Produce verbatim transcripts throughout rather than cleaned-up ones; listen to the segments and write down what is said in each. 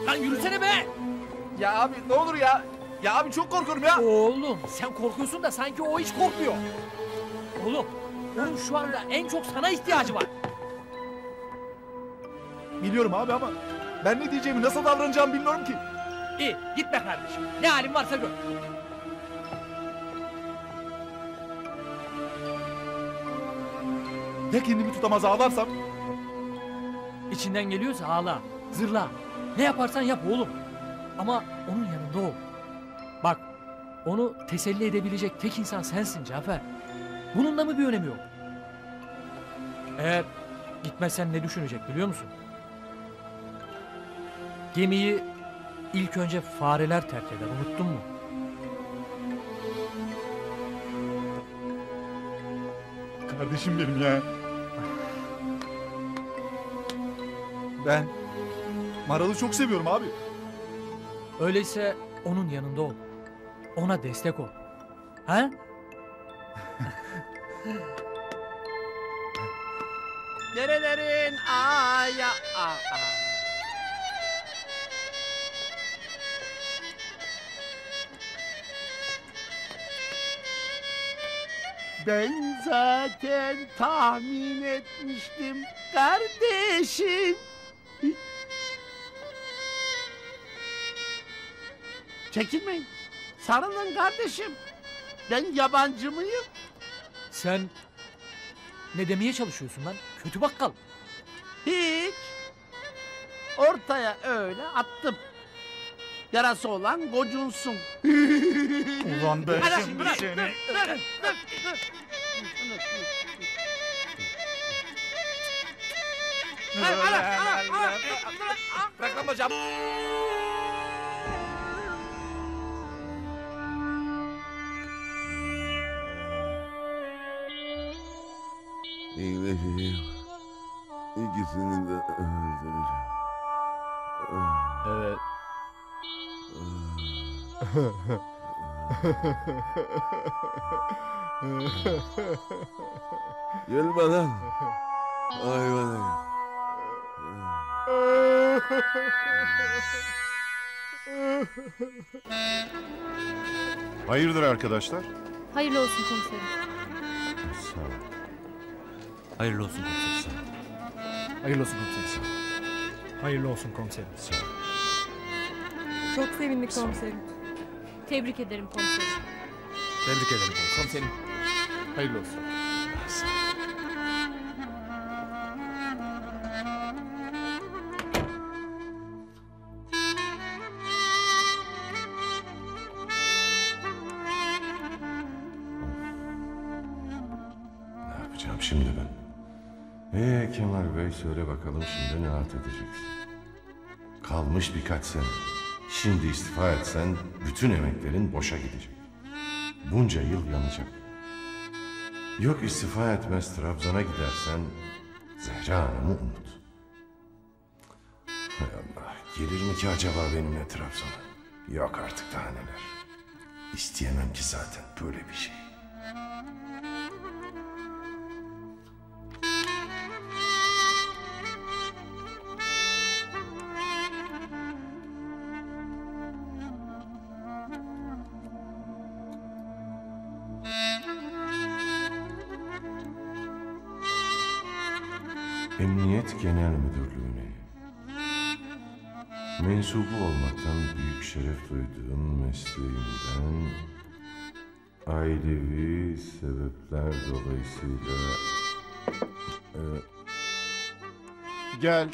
Lan yürüsene be! Ya abi ne olur ya. Ya abi çok korkuyorum ya. Oğlum sen korkuyorsun da sanki o hiç korkmuyor. Oğlum onun şu anda en çok sana ihtiyacı var. Biliyorum abi ama ben ne diyeceğimi, nasıl davranacağımı bilmiyorum ki. İyi gitme kardeşim. Ne halin varsa gör. Ya kendimi tutamaz ağlarsam? İçinden geliyorsa ağla, zırla. Ne yaparsan yap oğlum. Ama onun yanında ol. Bak, onu teselli edebilecek tek insan sensin Cafer. Bunun da mı bir önemi yok? Eğer gitmezsen ne düşünecek biliyor musun? Gemiyi ilk önce fareler terk eder, unuttun mu? Kardeşim benim ya. Ben Maral'ı çok seviyorum abi. Öyleyse onun yanında ol. Ona destek ol. Ha? Nerelerin aya a Ben zaten tahmin etmiştim kardeşim. Çekinmeyin. Sarılın kardeşim. Ben yabancı mıyım? Sen ne demeye çalışıyorsun lan? Kötü bakkal. Hiç. Ortaya öyle attım. Yarası olan gocunsun. Ulan ben Bırak, şimdi bırak, seni... bırak, bırak, bırak, bırak. Bırak lan bacağım. İyileşeyim. İkisini de öldüreceğim. Evet. Gülme lan. Hayvan. Hayırdır arkadaşlar? Hayırlı olsun komiserim. Sağ ol. Hayırlı olsun komiserim. Hayırlı olsun komiserim. Hayırlı olsun komiserim. Sağ ol. Çok sevindik komiserim. Tebrik ederim komiserim. Tebrik ederim komiserim. Hayırlı olsun. Ne yapacağım şimdi ben? Ee Kemal Bey söyle bakalım şimdi ne halt edeceksin? Kalmış birkaç sene. Şimdi istifa etsen bütün emeklerin boşa gidecek. Bunca yıl yanacak. Yok istifa etmez Trabzon'a gidersen Zehra Hanım'ı unut. Hay Allah, gelir mi ki acaba benimle Trabzon'a? Yok artık daha neler. İsteyemem ki zaten böyle bir şey. Emniyet Genel Müdürlüğü'ne mensubu olmaktan büyük şeref duyduğum mesleğimden ailevi sebepler dolayısıyla e, Gel.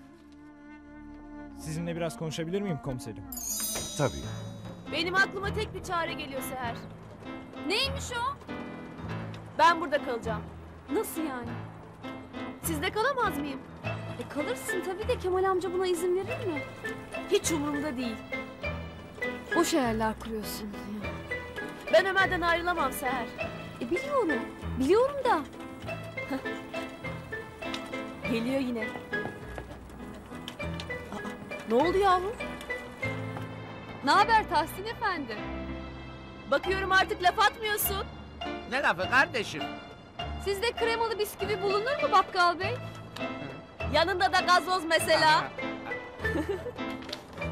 Sizinle biraz konuşabilir miyim komiserim? tabii Benim aklıma tek bir çare geliyor Seher. Neymiş o? Ben burada kalacağım. Nasıl yani? Sizde kalamaz mıyım? E kalırsın tabii de Kemal amca buna izin verir mi? Hiç umurumda değil. Boş hayaller kuruyorsun. Ben Ömer'den ayrılamam Seher. E biliyorum. Biliyorum da. Geliyor yine. Aa, ne oldu yahu? Ne haber Tahsin Efendi? Bakıyorum artık laf atmıyorsun. Ne lafı kardeşim? Sizde kremalı bisküvi bulunur mu bakkal bey? Yanında da gazoz mesela.